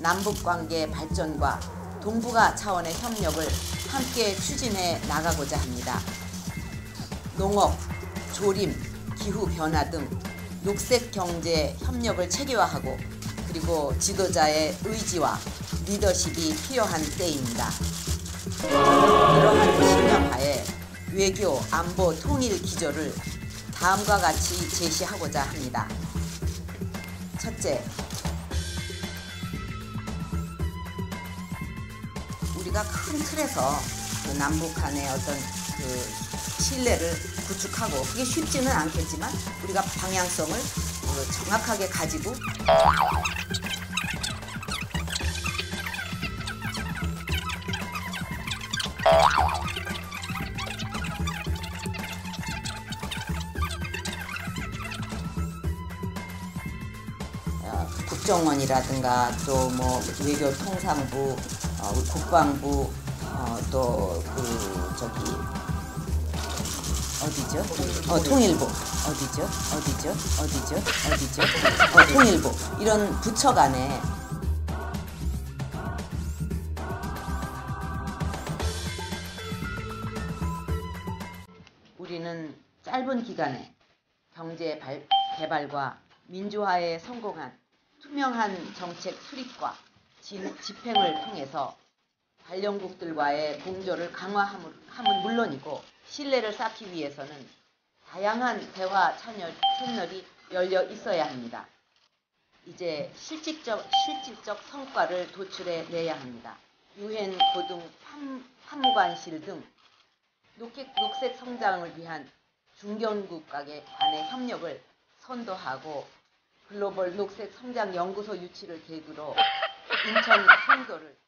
남북관계 발전과 동북아 차원의 협력을 함께 추진해 나가고자 합니다. 농업, 조림, 기후변화 등 녹색경제 협력을 체계화하고 그리고 지도자의 의지와 리더십이 필요한 때입니다. 이러한 신념하에 외교, 안보, 통일 기조를 다음과 같이 제시하고자 합니다. 첫째, 우리가 큰 틀에서 남북 간의 어떤 신뢰를 구축하고, 그게 쉽지는 않겠지만 우리가 방향성을 정확하게 가지고 국정원이라든가 또 뭐 외교통상부, 국방부, 또 통일부 통일부, 이런 부처 간에 우리는 짧은 기간에 경제 개발과 민주화에 성공한 투명한 정책 수립과 집행을 통해서 관련국들과의 공조를 강화함은 물론이고, 신뢰를 쌓기 위해서는 다양한 대화 채널이 열려 있어야 합니다. 이제 실질적 성과를 도출해 내야 합니다. 유엔 고등 판무관실 등 녹색 성장을 위한 중견국 간의 협력을 선도하고, 글로벌 녹색 성장 연구소 유치를 계기로 인천 송도를